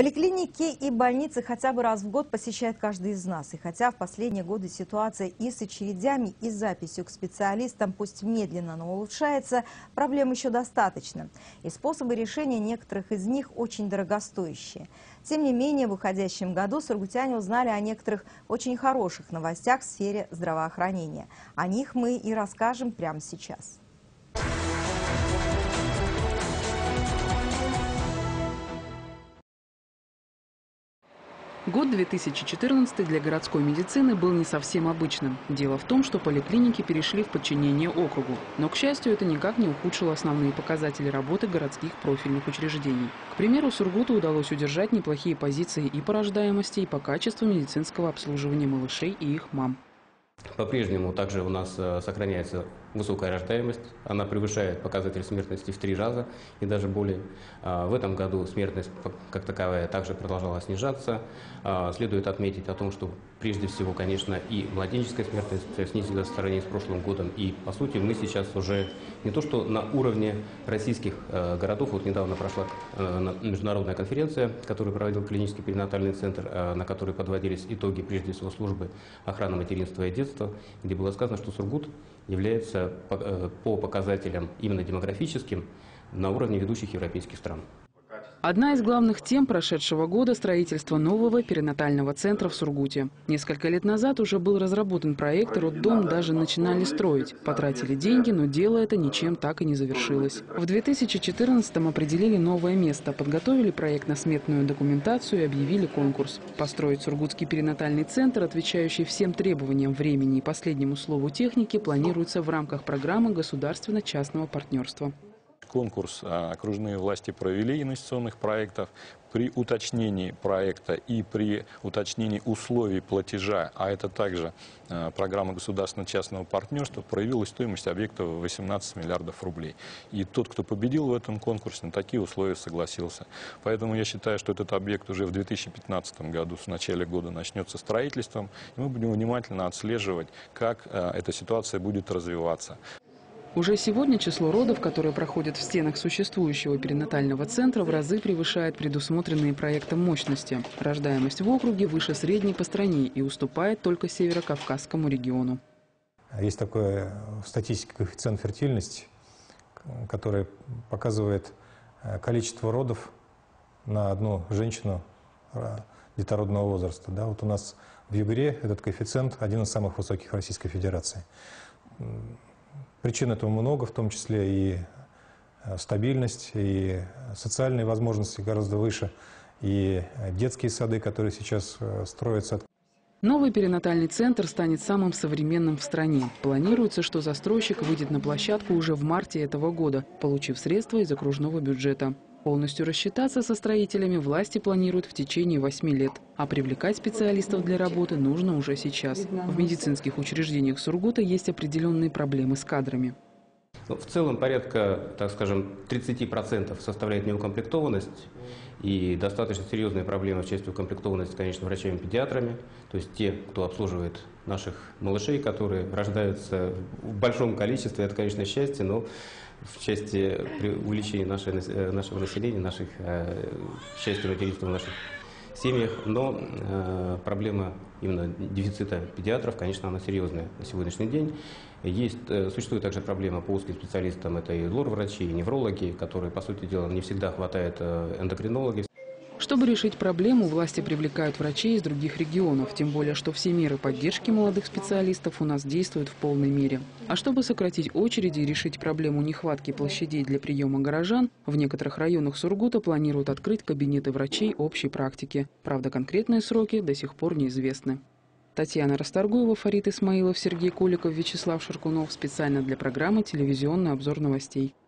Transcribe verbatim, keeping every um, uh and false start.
Поликлиники и больницы хотя бы раз в год посещает каждый из нас. И хотя в последние годы ситуация и с очередями, и с записью к специалистам, пусть медленно, но улучшается, проблем еще достаточно. И способы решения некоторых из них очень дорогостоящие. Тем не менее, в уходящем году сургутяне узнали о некоторых очень хороших новостях в сфере здравоохранения. О них мы и расскажем прямо сейчас. Год две тысячи четырнадцатый для городской медицины был не совсем обычным. Дело в том, что поликлиники перешли в подчинение округу. Но, к счастью, это никак не ухудшило основные показатели работы городских профильных учреждений. К примеру, Сургуту удалось удержать неплохие позиции и по рождаемости, и по качеству медицинского обслуживания малышей и их мам. По-прежнему также у нас сохраняется высокая рождаемость. Она превышает показатель смертности в три раза и даже более. В этом году смертность как таковая также продолжала снижаться. Следует отметить о том, что прежде всего, конечно, и младенческая смертность снизилась в сравнении с прошлым годом. И, по сути, мы сейчас уже не то что на уровне российских городов. Вот недавно прошла международная конференция, которую проводил клинический перинатальный центр, на которой подводились итоги, прежде всего, службы охраны материнства и детства, где было сказано, что Сургут является по показателям именно демографическим на уровне ведущих европейских стран. Одна из главных тем прошедшего года – строительство нового перинатального центра в Сургуте. Несколько лет назад уже был разработан проект, роддом даже начинали строить. Потратили деньги, но дело это ничем так и не завершилось. В две тысячи четырнадцатом определили новое место, подготовили проектно-сметную документацию и объявили конкурс. Построить сургутский перинатальный центр, отвечающий всем требованиям времени и последнему слову техники, планируется в рамках программы государственно-частного партнерства. Конкурс окружные власти провели инвестиционных проектов. При уточнении проекта и при уточнении условий платежа, а это также программа государственно-частного партнерства, проявилась стоимость объекта в восемнадцать миллиардов рублей. И тот, кто победил в этом конкурсе, на такие условия согласился. Поэтому я считаю, что этот объект уже в две тысячи пятнадцатом году, в начале года, начнется строительством. И мы будем внимательно отслеживать, как эта ситуация будет развиваться. Уже сегодня число родов, которые проходят в стенах существующего перинатального центра, в разы превышает предусмотренные проектом мощности. Рождаемость в округе выше средней по стране и уступает только северокавказскому региону. Есть такая статистика коэффициент фертильности, которая показывает количество родов на одну женщину детородного возраста. Да, вот у нас в Югре этот коэффициент один из самых высоких в Российской Федерации. Причин этому много, в том числе и стабильность, и социальные возможности гораздо выше, и детские сады, которые сейчас строятся. Новый перинатальный центр станет самым современным в стране. Планируется, что застройщик выйдет на площадку уже в марте этого года, получив средства из окружного бюджета. Полностью рассчитаться со строителями власти планируют в течение восьми лет. А привлекать специалистов для работы нужно уже сейчас. В медицинских учреждениях Сургута есть определенные проблемы с кадрами. В целом порядка, так скажем, тридцати процентов составляет неукомплектованность. И достаточно серьезная проблема в части укомплектованности, конечно, врачами-педиатрами. То есть те, кто обслуживает наших малышей, которые рождаются в большом количестве, это, конечно, счастье, но в части увеличения нашей, нашего населения, наших, счастья материнства в наших семьях. Но э, проблема именно дефицита педиатров, конечно, она серьезная на сегодняшний день. Есть, э, существует также проблема по узким специалистам, это и лор-врачи, и неврологи, которые, по сути дела, не всегда хватает э, эндокринологов. Чтобы решить проблему, власти привлекают врачей из других регионов, тем более, что все меры поддержки молодых специалистов у нас действуют в полной мере. А чтобы сократить очереди и решить проблему нехватки площадей для приема горожан, в некоторых районах Сургута планируют открыть кабинеты врачей общей практики. Правда, конкретные сроки до сих пор неизвестны. Татьяна Расторгуева, Фарид Исмаилов, Сергей Куликов, Вячеслав Ширкунов. Специально для программы «Телевизионный обзор новостей».